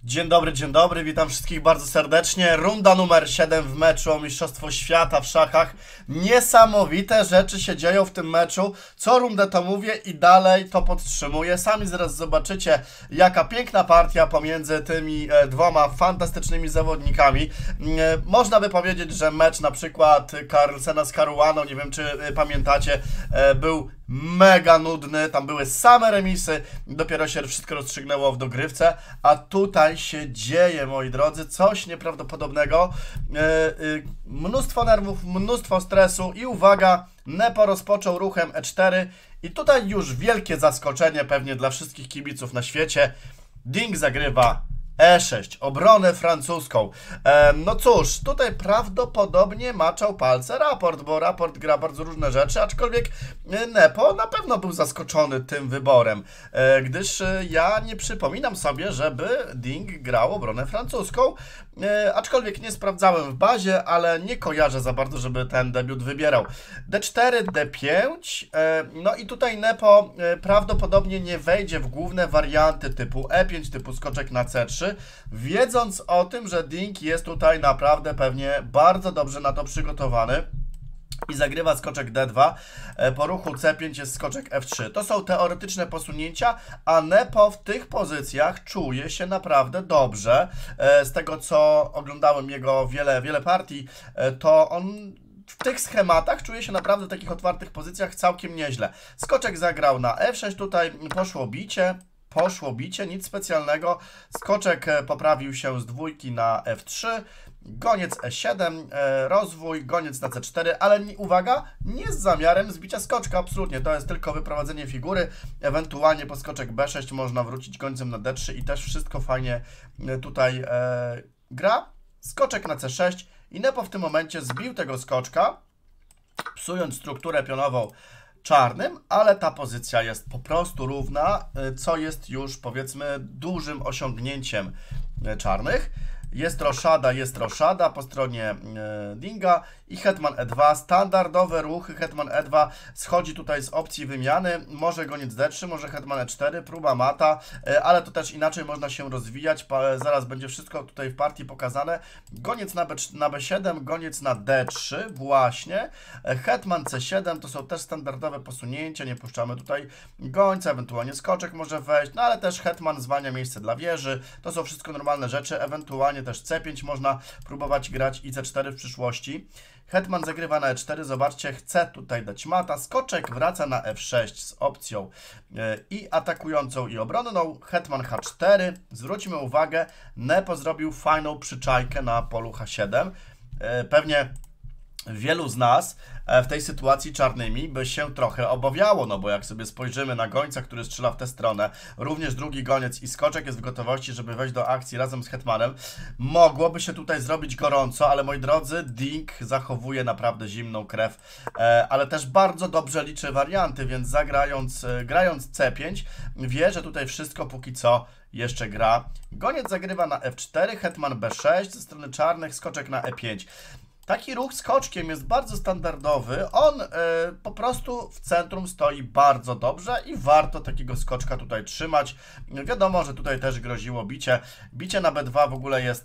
Dzień dobry, witam wszystkich bardzo serdecznie. Runda numer 7 w meczu o Mistrzostwo Świata w szachach. Niesamowite rzeczy się dzieją w tym meczu. Co rundę to mówię i dalej to podtrzymuję. Sami zaraz zobaczycie, jaka piękna partia pomiędzy tymi dwoma fantastycznymi zawodnikami. Można by powiedzieć, że mecz na przykład Carlsena z Caruaną, nie wiem czy pamiętacie, był mega nudny, tam były same remisy, dopiero się wszystko rozstrzygnęło w dogrywce, a tutaj się dzieje, moi drodzy, coś nieprawdopodobnego, mnóstwo nerwów, mnóstwo stresu i uwaga, Nepo rozpoczął ruchem E4 i tutaj już wielkie zaskoczenie pewnie dla wszystkich kibiców na świecie, Ding zagrywa E6, obronę francuską. No cóż, tutaj prawdopodobnie maczał palce raport, bo raport gra bardzo różne rzeczy, aczkolwiek Nepo na pewno był zaskoczony tym wyborem, gdyż ja nie przypominam sobie, żeby Ding grał obronę francuską, aczkolwiek nie sprawdzałem w bazie, ale nie kojarzę za bardzo, żeby ten debiut wybierał. D4, D5, no i tutaj Nepo prawdopodobnie nie wejdzie w główne warianty typu E5, typu skoczek na C3, wiedząc o tym, że Ding jest tutaj naprawdę pewnie bardzo dobrze na to przygotowany i zagrywa skoczek D2, po ruchu C5 jest skoczek F3. To są teoretyczne posunięcia, a Nepo w tych pozycjach czuje się naprawdę dobrze. Z tego co oglądałem jego wiele partii, to on w tych schematach czuje się naprawdę w takich otwartych pozycjach całkiem nieźle. Skoczek zagrał na F6, tutaj poszło bicie, nic specjalnego. Skoczek poprawił się z dwójki na F3, goniec E7, rozwój, goniec na C4, ale uwaga, nie z zamiarem zbicia skoczka, absolutnie, to jest tylko wyprowadzenie figury, ewentualnie po skoczek B6 można wrócić gońcem na D3 i też wszystko fajnie tutaj gra. Skoczek na C6 i Nepo w tym momencie zbił tego skoczka, psując strukturę pionową czarnym, ale ta pozycja jest po prostu równa, co jest już powiedzmy dużym osiągnięciem czarnych. Jest roszada po stronie Dinga i hetman E2, standardowe ruchy, hetman E2 schodzi tutaj z opcji wymiany, może goniec D3, może hetman E4, próba mata, ale to też inaczej można się rozwijać, zaraz będzie wszystko tutaj w partii pokazane, goniec na B7, goniec na D3, właśnie, hetman C7, to są też standardowe posunięcia, nie puszczamy tutaj gońca, ewentualnie skoczek może wejść, no ale też hetman zwalnia miejsce dla wieży, to są wszystko normalne rzeczy, ewentualnie też C5 można próbować grać i C4 w przyszłości. Hetman zagrywa na E4, zobaczcie, chce tutaj dać mata, skoczek wraca na F6 z opcją i atakującą i obronną, hetman H4, zwróćmy uwagę, Nepo zrobił fajną przyczajkę na polu H7, pewnie wielu z nas w tej sytuacji czarnymi by się trochę obawiało, no bo jak sobie spojrzymy na gońca, który strzela w tę stronę, również drugi goniec i skoczek jest w gotowości, żeby wejść do akcji razem z hetmanem, mogłoby się tutaj zrobić gorąco, ale moi drodzy, Ding zachowuje naprawdę zimną krew, ale też bardzo dobrze liczy warianty, więc grając C5, wie, że tutaj wszystko póki co jeszcze gra. Goniec zagrywa na F4, hetman B6, ze strony czarnych skoczek na E5. Taki ruch skoczkiem jest bardzo standardowy, on po prostu w centrum stoi bardzo dobrze i warto takiego skoczka tutaj trzymać. Wiadomo, że tutaj też groziło bicie. Bicie na B2 w ogóle jest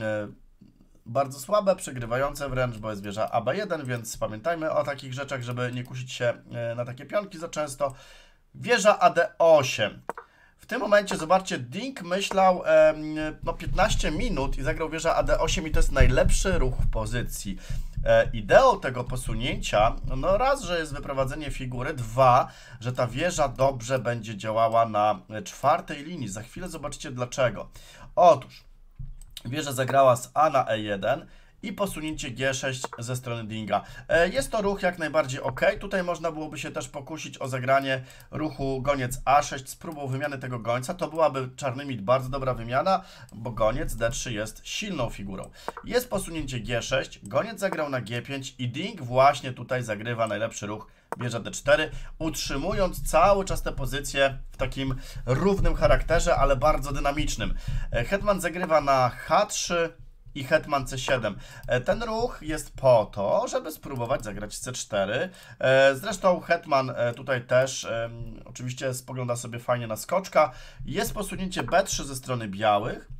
bardzo słabe, przegrywające wręcz, bo jest wieża AB1, więc pamiętajmy o takich rzeczach, żeby nie kusić się na takie pionki za często. Wieża AD8. W tym momencie, zobaczcie, Ding myślał 15 minut i zagrał wieża AD8 i to jest najlepszy ruch w pozycji. Ideą tego posunięcia, no raz, że jest wyprowadzenie figury, dwa, że ta wieża dobrze będzie działała na czwartej linii. Za chwilę zobaczycie dlaczego. Otóż, wieża zagrała z A na E1, i posunięcie G6 ze strony Dinga. Jest to ruch jak najbardziej ok. Tutaj można byłoby się też pokusić o zagranie ruchu goniec A6 z próbą wymiany tego gońca. To byłaby czarnymi bardzo dobra wymiana, bo goniec D3 jest silną figurą. Jest posunięcie G6, goniec zagrał na G5 i Ding właśnie tutaj zagrywa najlepszy ruch wieża D4, utrzymując cały czas tę pozycję w takim równym charakterze, ale bardzo dynamicznym. Hetman zagrywa na H3, i hetman C7. Ten ruch jest po to, żeby spróbować zagrać C4. Zresztą hetman tutaj też oczywiście spogląda sobie fajnie na skoczka. Jest posunięcie B3 ze strony białych.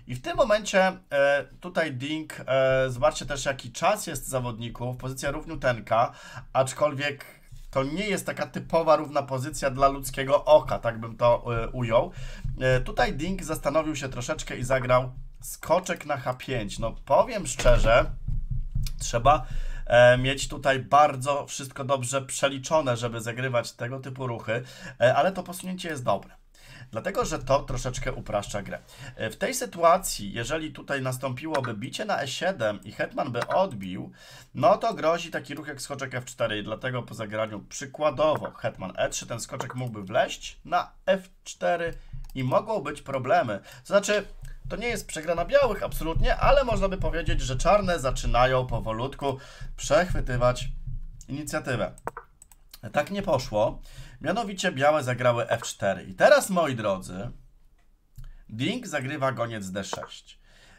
I w tym momencie tutaj Ding, zobaczcie też jaki czas jest zawodników, pozycja równiuteńka, aczkolwiek to nie jest taka typowa równa pozycja dla ludzkiego oka, tak bym to ujął. Tutaj Ding zastanowił się troszeczkę i zagrał skoczek na H5. No powiem szczerze, trzeba mieć tutaj bardzo wszystko dobrze przeliczone, żeby zagrywać tego typu ruchy, ale to posunięcie jest dobre. Dlatego, że to troszeczkę upraszcza grę. W tej sytuacji, jeżeli tutaj nastąpiłoby bicie na E7 i hetman by odbił, no to grozi taki ruch jak skoczek F4 i dlatego po zagraniu przykładowo hetman E3 ten skoczek mógłby wleźć na F4 i mogą być problemy. To znaczy, to nie jest przegrana białych absolutnie, ale można by powiedzieć, że czarne zaczynają powolutku przechwytywać inicjatywę. Tak nie poszło. Mianowicie białe zagrały F4. I teraz, moi drodzy, Ding zagrywa goniec D6.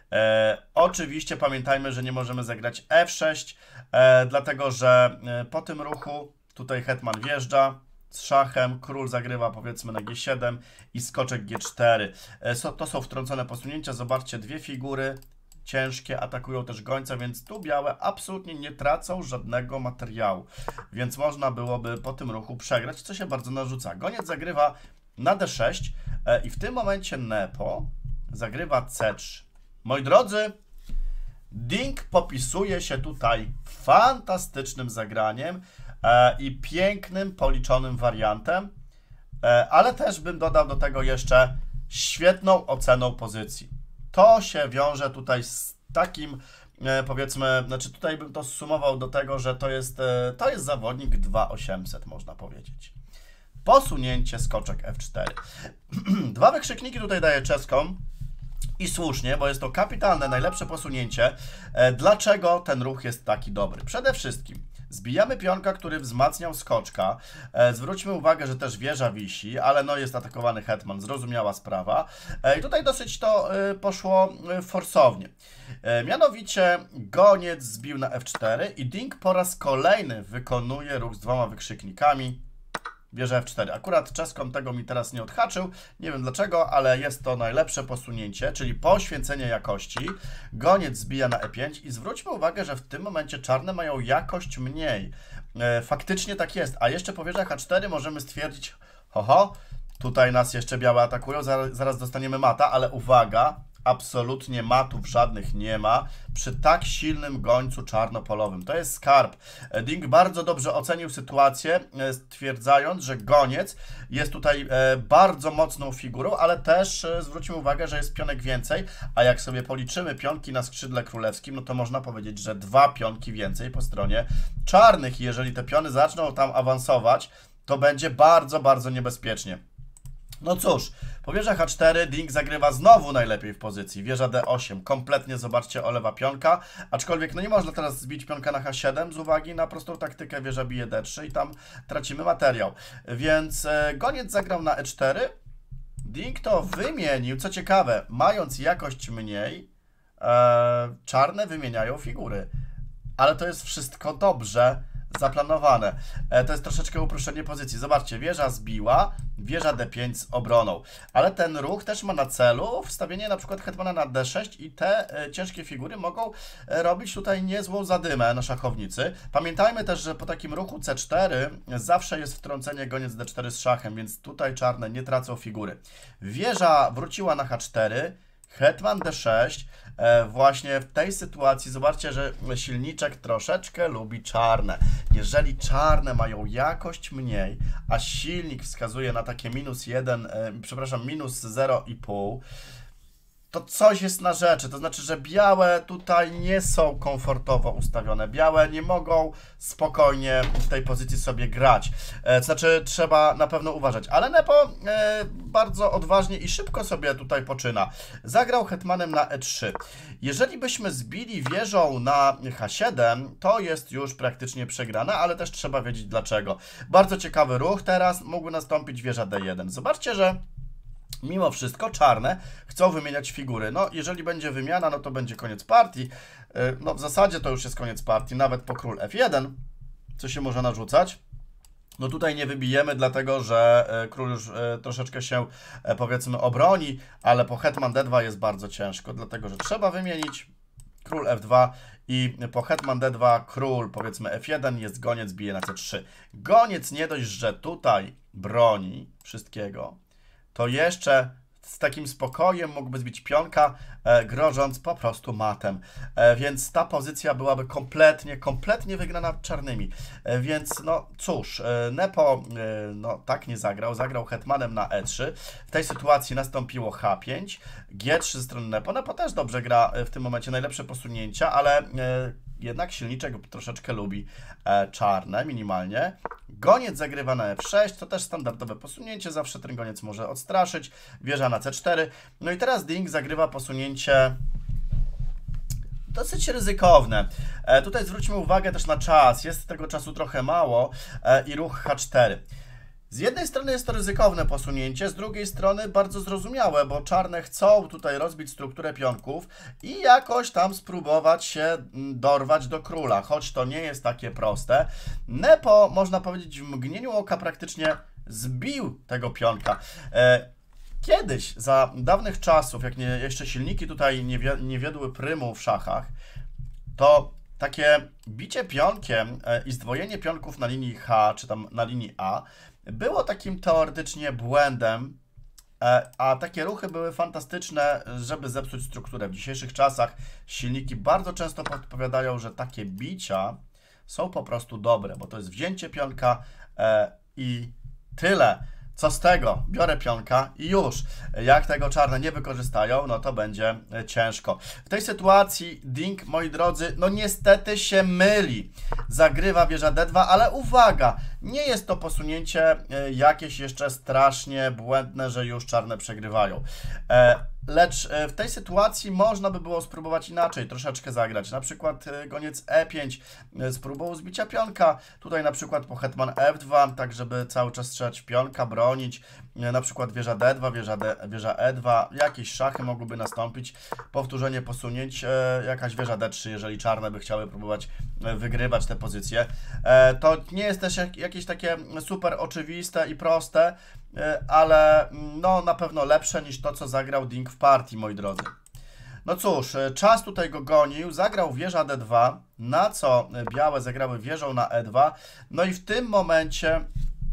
Oczywiście pamiętajmy, że nie możemy zagrać F6, dlatego że po tym ruchu tutaj hetman wjeżdża z szachem, król zagrywa powiedzmy na G7 i skoczek G4. To są wtrącone posunięcia, zobaczcie, dwie figury ciężkie, atakują też gońca, więc tu białe absolutnie nie tracą żadnego materiału, więc można byłoby po tym ruchu przegrać, co się bardzo narzuca. Goniec zagrywa na D6 i w tym momencie Nepo zagrywa C3. Moi drodzy, Ding popisuje się tutaj fantastycznym zagraniem i pięknym, policzonym wariantem, ale też bym dodał do tego jeszcze świetną oceną pozycji. To się wiąże tutaj z takim, powiedzmy, znaczy tutaj bym to zsumował do tego, że to jest zawodnik 2800, można powiedzieć. Posunięcie skoczek F4. Dwa wykrzykniki tutaj daje czeską i słusznie, bo jest to kapitalne, najlepsze posunięcie. Dlaczego ten ruch jest taki dobry? Przede wszystkim zbijamy pionka, który wzmacniał skoczka. Zwróćmy uwagę, że też wieża wisi, ale no jest atakowany hetman, zrozumiała sprawa. I tutaj dosyć to poszło forsownie. Mianowicie goniec zbił na F4 i Ding po raz kolejny wykonuje ruch z dwoma wykrzyknikami. Wieża F4. Akurat czeską tego mi teraz nie odhaczył, nie wiem dlaczego, ale jest to najlepsze posunięcie, czyli poświęcenie jakości. Goniec zbija na E5 i zwróćmy uwagę, że w tym momencie czarne mają jakość mniej. Faktycznie tak jest, a jeszcze po wieżach H4 możemy stwierdzić, tutaj nas jeszcze białe atakują, zaraz dostaniemy mata, ale uwaga, absolutnie matów żadnych nie ma przy tak silnym gońcu czarnopolowym. To jest skarb. Ding bardzo dobrze ocenił sytuację, stwierdzając, że goniec jest tutaj bardzo mocną figurą, ale też zwróćmy uwagę, że jest pionek więcej, a jak sobie policzymy pionki na skrzydle królewskim, no to można powiedzieć, że dwa pionki więcej po stronie czarnych i jeżeli te piony zaczną tam awansować, to będzie bardzo, bardzo niebezpiecznie. No cóż, po wieżach H4 Ding zagrywa znowu najlepiej w pozycji. Wieża D8 kompletnie, zobaczcie, olewa pionka, aczkolwiek no nie można teraz zbić pionka na H7 z uwagi na prostą taktykę wieża bije D3 i tam tracimy materiał. Więc goniec zagrał na E4, Ding to wymienił, co ciekawe, mając jakość mniej, czarne wymieniają figury, ale to jest wszystko dobrze zaplanowane. To jest troszeczkę uproszczenie pozycji. Zobaczcie, wieża zbiła, wieża D5 z obroną. Ale ten ruch też ma na celu wstawienie na przykład hetmana na D6 i te ciężkie figury mogą robić tutaj niezłą zadymę na szachownicy. Pamiętajmy też, że po takim ruchu C4 zawsze jest wtrącenie goniec D4 z szachem, więc tutaj czarne nie tracą figury. Wieża wróciła na H4, hetman D6. Właśnie w tej sytuacji zobaczcie, że silniczek troszeczkę lubi czarne. Jeżeli czarne mają jakość mniej, a silnik wskazuje na takie minus 1, przepraszam, minus 0,5, to coś jest na rzeczy, to znaczy, że białe tutaj nie są komfortowo ustawione. Białe nie mogą spokojnie w tej pozycji sobie grać. To znaczy, trzeba na pewno uważać. Ale Nepo bardzo odważnie i szybko sobie tutaj poczyna. Zagrał hetmanem na E3. Jeżeli byśmy zbili wieżą na H7, to jest już praktycznie przegrana, ale też trzeba wiedzieć dlaczego. Bardzo ciekawy ruch. Teraz mógłby nastąpić wieża D1. Zobaczcie, że mimo wszystko czarne chcą wymieniać figury. No, jeżeli będzie wymiana, no to będzie koniec partii. No, w zasadzie to już jest koniec partii, nawet po król F1, co się może narzucać. No tutaj nie wybijemy, dlatego że król już troszeczkę się powiedzmy obroni, ale po hetman d2 jest bardzo ciężko, dlatego że trzeba wymienić król f2 i po hetman d2 król powiedzmy f1 jest goniec bije na c3. Goniec nie dość, że tutaj broni wszystkiego, to jeszcze z takim spokojem mógłby zbić pionka, grożąc po prostu matem. Więc ta pozycja byłaby kompletnie wygrana czarnymi. Więc no cóż, Nepo no tak nie zagrał, zagrał hetmanem na e3. W tej sytuacji nastąpiło h5, g3 ze strony Nepo. Nepo też dobrze gra w tym momencie, najlepsze posunięcia, ale jednak silniczek troszeczkę lubi czarne, minimalnie. Goniec zagrywa na f6, to też standardowe posunięcie, zawsze ten goniec może odstraszyć. Wieża na c4. No i teraz Ding zagrywa posunięcie dosyć ryzykowne. Tutaj zwróćmy uwagę też na czas, jest tego czasu trochę mało i ruch h4. Z jednej strony jest to ryzykowne posunięcie, z drugiej strony bardzo zrozumiałe, bo czarne chcą tutaj rozbić strukturę pionków i jakoś tam spróbować się dorwać do króla, choć to nie jest takie proste. Nepo, można powiedzieć, w mgnieniu oka praktycznie zbił tego pionka. Kiedyś, za dawnych czasów, jak jeszcze silniki tutaj nie wiodły prymu w szachach, to takie bicie pionkiem i zdwojenie pionków na linii H, czy tam na linii A, było takim teoretycznie błędem, a takie ruchy były fantastyczne, żeby zepsuć strukturę. W dzisiejszych czasach silniki bardzo często podpowiadają, że takie bicia są po prostu dobre, bo to jest wzięcie pionka i tyle. Co z tego? Biorę pionka i już. Jak tego czarne nie wykorzystają, no to będzie ciężko. W tej sytuacji Ding, moi drodzy, no niestety się myli. Zagrywa wieża d2, ale uwaga, nie jest to posunięcie jakieś jeszcze strasznie błędne, że już czarne przegrywają. Lecz w tej sytuacji można by było spróbować inaczej troszeczkę zagrać. Na przykład goniec e5 z próbą zbicia pionka. Tutaj na przykład po hetman f2, tak żeby cały czas strzelać pionka, bronić. Na przykład wieża d2, wieża e2. Jakieś szachy mogłyby nastąpić. Powtórzenie posunięć, jakaś wieża d3, jeżeli czarne by chciały próbować wygrywać te pozycje. To nie jest też jakieś takie super oczywiste i proste, ale no na pewno lepsze niż to, co zagrał Ding w partii, moi drodzy. No cóż, czas tutaj go gonił, zagrał wieża d2, na co białe zagrały wieżą na e2, no i w tym momencie,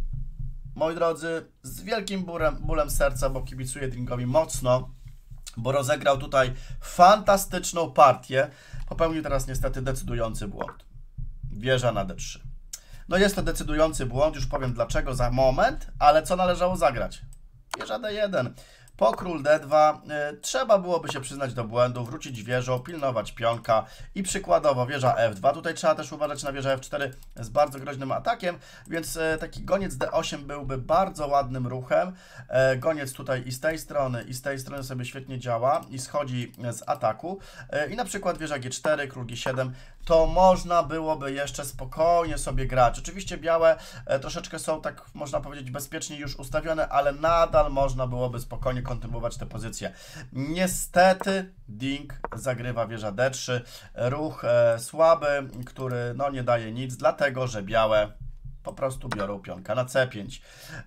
moi drodzy, z wielkim bólem serca, bo kibicuję Dingowi mocno, bo rozegrał tutaj fantastyczną partię, popełnił teraz niestety decydujący błąd. Wieża na d3. No jest to decydujący błąd, już powiem dlaczego za moment, ale co należało zagrać? Wieża d1. Po król d2 trzeba byłoby się przyznać do błędu, wrócić wieżą, pilnować pionka i przykładowo wieża f2. Tutaj trzeba też uważać na wieżę f4 z bardzo groźnym atakiem, więc taki goniec d8 byłby bardzo ładnym ruchem. Goniec tutaj i z tej strony sobie świetnie działa i schodzi z ataku. I na przykład wieża g4, król g7, to można byłoby jeszcze spokojnie sobie grać. Oczywiście białe troszeczkę są, tak można powiedzieć, bezpiecznie już ustawione, ale nadal można byłoby spokojnie kontynuować te pozycje. Niestety Ding zagrywa wieża d3, ruch słaby, który no nie daje nic, dlatego że białe po prostu biorą pionka na c5.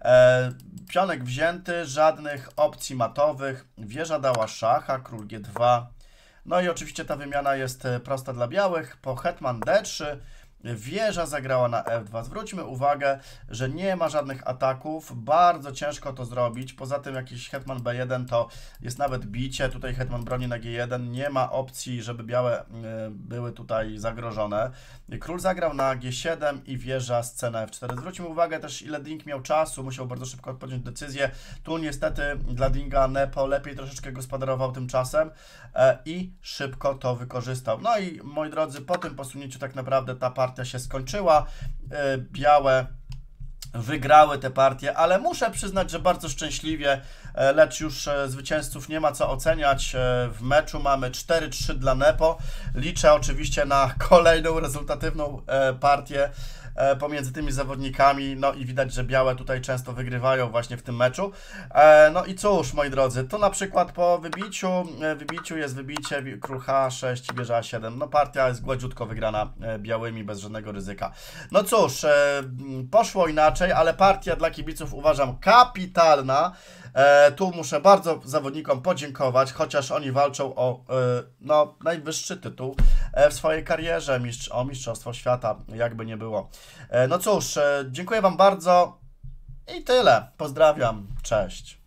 Pionek wzięty, żadnych opcji matowych, wieża dała szacha, król g2. No i oczywiście ta wymiana jest prosta dla białych, po hetman d3, wieża zagrała na f2. Zwróćmy uwagę, że nie ma żadnych ataków, bardzo ciężko to zrobić, poza tym jakiś hetman b1 to jest nawet bicie, tutaj hetman broni na g1, nie ma opcji, żeby białe były tutaj zagrożone. Król zagrał na g7 i wieża scena f4. Zwróćmy uwagę też, ile Ding miał czasu, musiał bardzo szybko podjąć decyzję. Tu niestety dla Dinga Nepo lepiej troszeczkę gospodarował tym czasem i szybko to wykorzystał. No i moi drodzy, po tym posunięciu tak naprawdę ta partia się skończyła. Białe wygrały tę partię, ale muszę przyznać, że bardzo szczęśliwie, lecz już zwycięzców nie ma co oceniać. W meczu mamy 4-3 dla Nepo. Liczę oczywiście na kolejną rezultatywną partię pomiędzy tymi zawodnikami, no i widać, że białe tutaj często wygrywają właśnie w tym meczu. No i cóż, moi drodzy, to na przykład po wybiciu jest wybicie, król H6, wieża A7, no partia jest gładziutko wygrana białymi, bez żadnego ryzyka. No cóż, poszło inaczej, ale partia dla kibiców uważam kapitalna. Tu muszę bardzo zawodnikom podziękować, chociaż oni walczą o no, najwyższy tytuł w swojej karierze, o Mistrzostwo Świata, jakby nie było. No cóż, dziękuję Wam bardzo i tyle. Pozdrawiam, cześć.